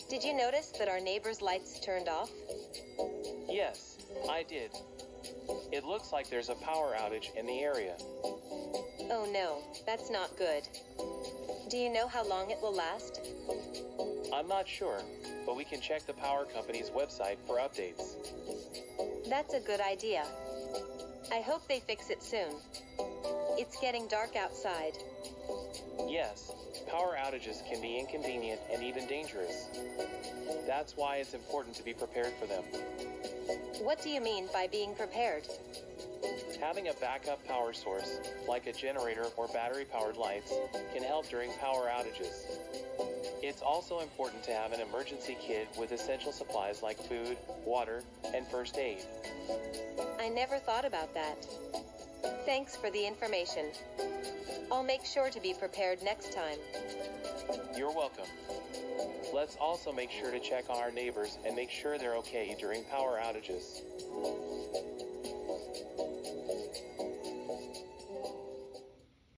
Did you notice that our neighbor's lights turned off? Yes, I did. It looks like there's a power outage in the area. Oh no, that's not good. Do you know how long it will last? I'm not sure, but we can check the power company's website for updates. That's a good idea. I hope they fix it soon. It's getting dark outside. Yes, power outages can be inconvenient and even dangerous. That's why it's important to be prepared for them. What do you mean by being prepared? Having a backup power source, like a generator or battery-powered lights, can help during power outages. It's also important to have an emergency kit with essential supplies like food, water, and first aid. I never thought about that. Thanks for the information. I'll make sure to be prepared next time. You're welcome. Let's also make sure to check on our neighbors and make sure they're okay during power outages.